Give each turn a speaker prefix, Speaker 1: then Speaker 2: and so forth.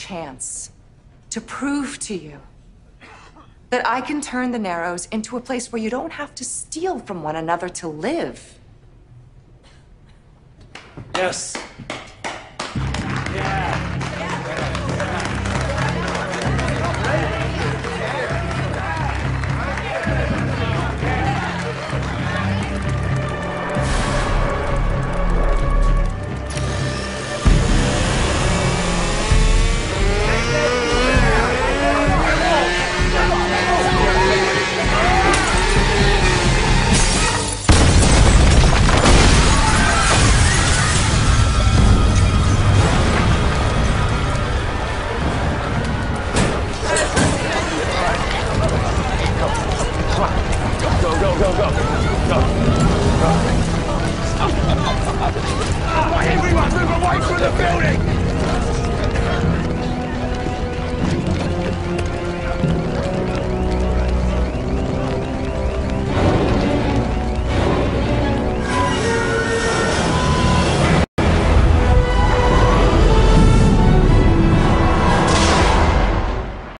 Speaker 1: chance to prove to you that I can turn the Narrows into a place where you don't have to steal from one another to live.
Speaker 2: Yes,